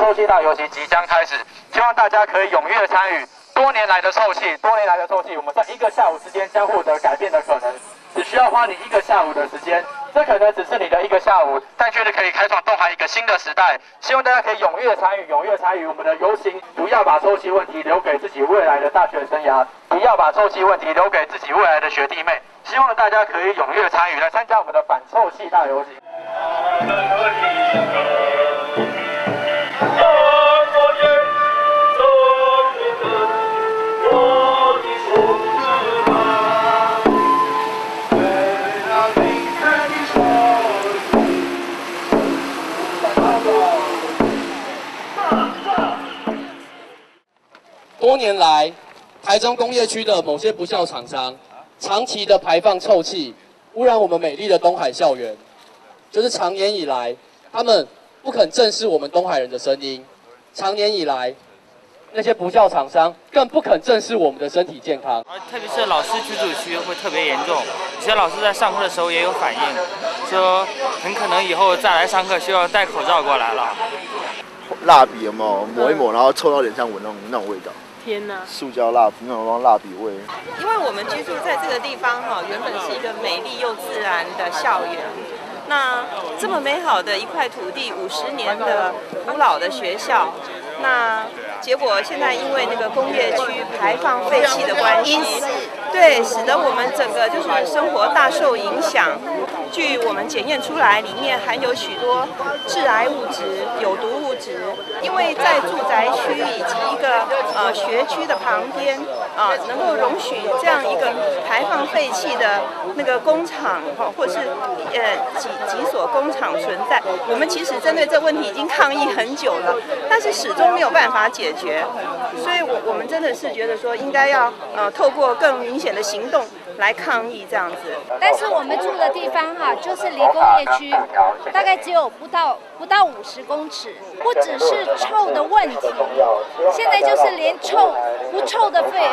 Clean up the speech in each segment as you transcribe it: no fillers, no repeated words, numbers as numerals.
臭气大游行即将开始，希望大家可以踊跃参与。多年来的臭气，我们在1个下午之间将获得改变的可能，只需要花你1个下午的时间。这可能只是你的1个下午，但却是可以开创东海一个新的时代。希望大家可以踊跃参与我们的游行，不要把臭气问题留给自己未来的大学生涯，不要把臭气问题留给自己未来的学弟妹。希望大家可以踊跃参与，来参加我们的反臭气大游行。 多年来，台中工业区的某些不肖厂商，长期的排放臭气，污染我们美丽的东海校园。就是长年以来，他们不肯正视我们东海人的声音。长年以来，那些不肖厂商更不肯正视我们的身体健康。 特别是老师居住区会特别严重，有些老师在上课的时候也有反应，说很可能以后再来上课需要戴口罩过来了。 蜡笔有没有抹一抹，然后凑到脸上闻那种味道？ 天哪！ 塑胶蜡笔那种蜡笔味。 因为我们居住在这个地方原本是一个美丽又自然的校园。那这么美好的一块土地，50年的古老的学校，那结果现在因为那个工业区排放废气的关系，对，使得我们整个就是生活大受影响。据我们检验出来，里面含有许多致癌物质、有毒物质。因为在住宅区以及一个学区的旁边能够容许这样一个排放废气的那个工厂或是几所工厂存在，我们其实针对这问题已经抗议很久了，但是始终没有办法解决。所以我们真的是觉得说，应该要透过更明显的行动来抗议这样子。 但是我们住的地方就是离工业区大概只有不到50公尺，不只是臭的问题，现在就是连不臭的部分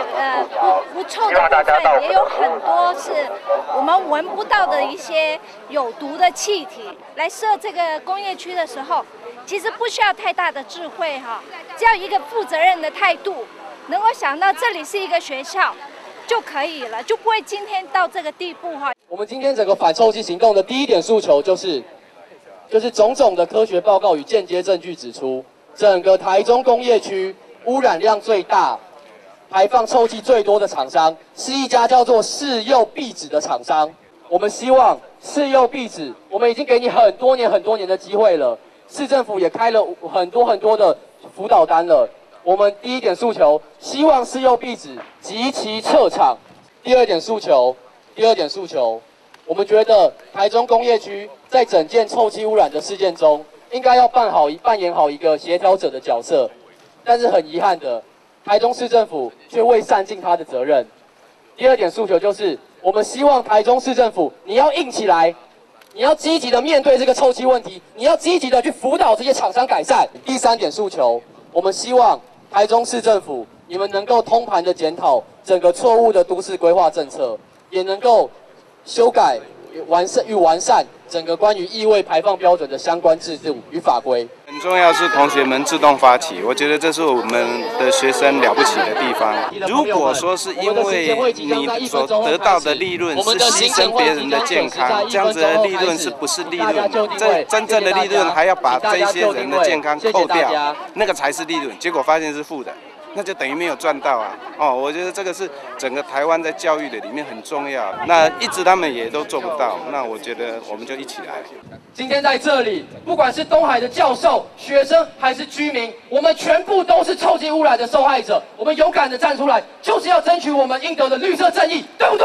也有很多是我们闻不到的一些有毒的气体。来设这个工业区的时候，其实不需要太大的智慧只要一个负责任的态度，能够想到这里是一个学校就可以了，就不会今天到这个地步我们今天整个反臭气行动的第一点诉求就是种种的科学报告与间接证据指出，整个台中工业区污染量最大、排放臭气最多的厂商是一家叫做世佑壁纸的厂商。我们希望世佑壁纸，我们已经给你很多年的机会了，市政府也开了很多的辅导单了。我们第一点诉求，希望世佑壁纸及其撤厂。第二点诉求，我们觉得台中工业区在整件臭气污染的事件中，应该要扮演好一个协调者的角色。但是很遗憾的，台中市政府却未善尽他的责任。第二点诉求就是，我们希望台中市政府你要硬起来，你要积极的面对这个臭气问题，你要积极的去辅导这些厂商改善。第三点诉求，我们希望台中市政府你们能够通盘的检讨整个错误的都市规划政策，也能够修改完善整个关于异味排放标准的相关制度与法规。 很重要是同学们自动发起，我觉得这是我们的学生了不起的地方。如果说是因为你所得到的利润是牺牲别人的健康，这样子的利润是不是利润？这真正的利润还要把这些人的健康扣掉，那个才是利润。结果发现是负的。那就等于没有赚到啊！我觉得这个是整个台湾在教育的里面很重要。那一直他们也都做不到，那我觉得我们就一起来。 今天在这里，不管是东海的教授、学生还是居民，我们全部都是臭气污染的受害者。我们勇敢的站出来，就是要争取我们应得的绿色正义，对不对？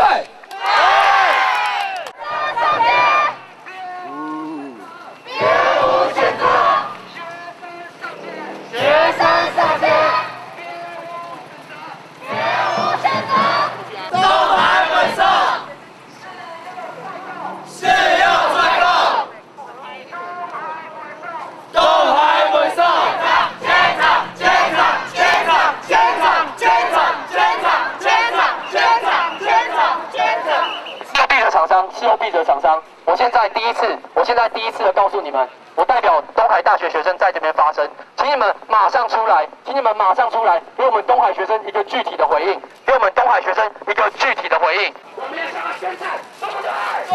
厂商，我现在第一次的告诉你们，我代表东海大学学生在这边发声，请请你们马上出来，请你们马上出来，给我们东海学生一个具体的回应，给我们东海学生一个具体的回应。我们也想要宣战，对不对？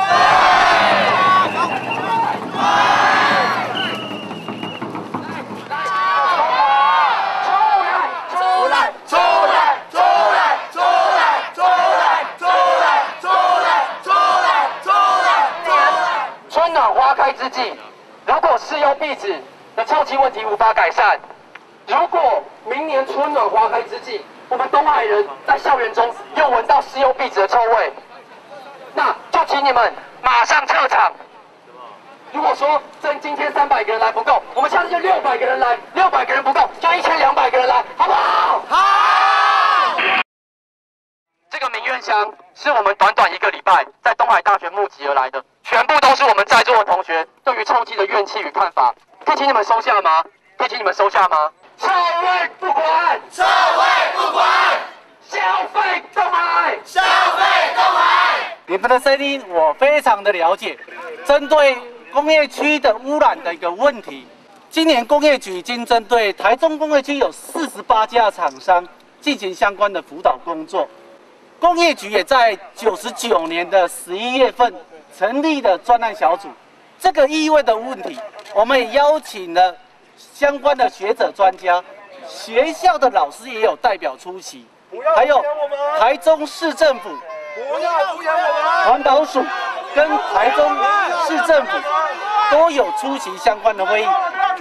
春暖花开之际，如果室友壁纸的臭气问题无法改善，如果明年春暖花开之际，我们东海人在校园中又闻到室友壁纸的臭味，那就请你们马上撤场。如果说今天300个人来不够，我们下次就600个人来，600个人不够就1200个人来，好不好？好。这个民怨箱是我们短短1个礼拜在东海大学募集而来的，全部都是我们在座的同学对于臭气的怨气与看法。可以请你们收下吗？可以请你们收下吗？臭味不管，臭味不管，消费东海，消费东海。 你们的声音我非常的了解，针对工业区的污染的一个问题，今年工业局已经针对台中工业区有48家厂商进行相关的辅导工作。工业局也在99年的11月份成立了专案小组。这个异味的问题，我们也邀请了相关的学者专家，学校的老师也有代表出席，还有台中市政府、环保署跟台中市政府都有出席相关的会议。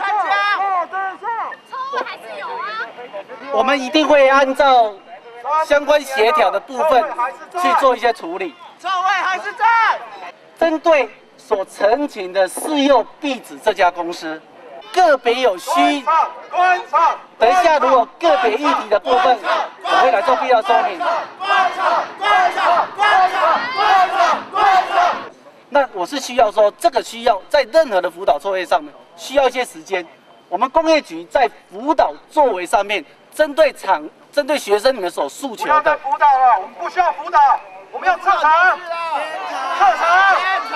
我们一定会按照相关协调的部分去做一些处理。 臭味还是在。 针对所陈情的市佑壁纸这家公司，个别有需，等一下如果个别议题的部分，我会来做必要说明。那我是需要说，这个需要在任何的辅导作业上面需要一些时间。我们工业局在辅导作为上面，针对学生你们所诉求的， 不要再辅导了，我们不需要辅导，我们要撤场，撤场，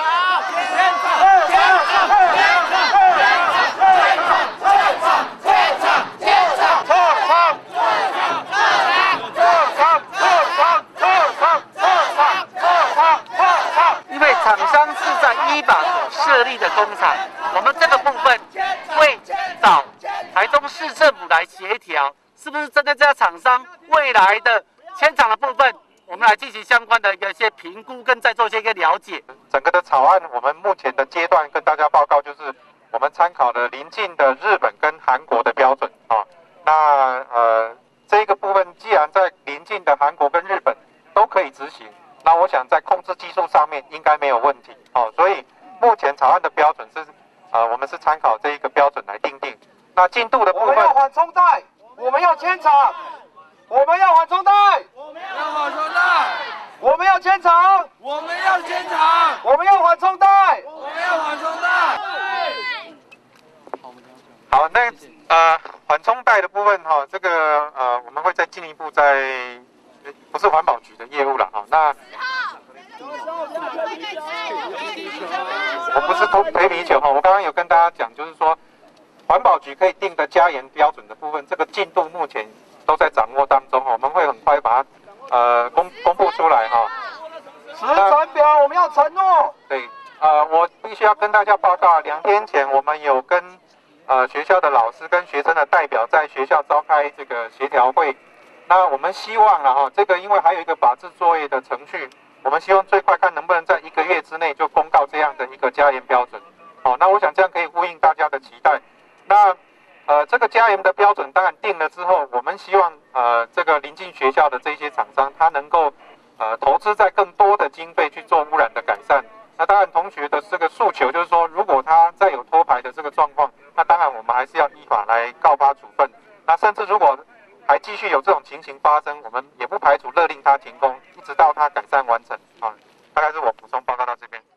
因为厂商是在依法所设立的工厂，我们这个部分会找台中市政府来协调，是不是针对这家厂商未来的迁厂的部分，我们来进行相关的一些评估，跟再做一些了解。 整个的草案，我们目前的阶段跟大家报告，就是我们参考了邻近的日本跟韩国的标准啊。那这个部分既然在邻近的韩国跟日本都可以执行，那我想在控制技术上面应该没有问题哦。所以目前草案的标准是我们是参考这一个标准来定。那进度的部分， 我们要缓冲带，我们要迁厂，我们要缓冲带，我们要缓冲带，我们要迁厂，我们要迁厂，我们要缓冲带，我们要缓冲带。 好，那缓冲带的部分哈，这个我们会再进一步不是环保局的业务了哈。那我不是推皮球哈，我刚刚有跟大家讲，就是说环保局可以定的加严标准的部分，这个进度目前都在掌握当中，我们会很快把它公布出来哈。 时程表我们要承诺。 对，我必须要跟大家报告，2天前我们有跟学校的老师跟学生的代表在学校召开这个协调会。那我们希望哈，这个因为还有一个法制作业的程序，我们希望最快看能不能在1个月之内就公告这样的一个加严标准。好，那我想这样可以呼应大家的期待。那这个加严的标准当然定了之后，我们希望这个邻近学校的这些厂商，他能够投资在更多的经费去做污染的改善。那当然同学的这个诉求就是说，如果他再有脱排的这个状况，那当然我们还是要依法来告发处分。那甚至如果还继续有这种情形发生，我们也不排除勒令他停工，一直到他改善完成。大概是我补充报告到这边。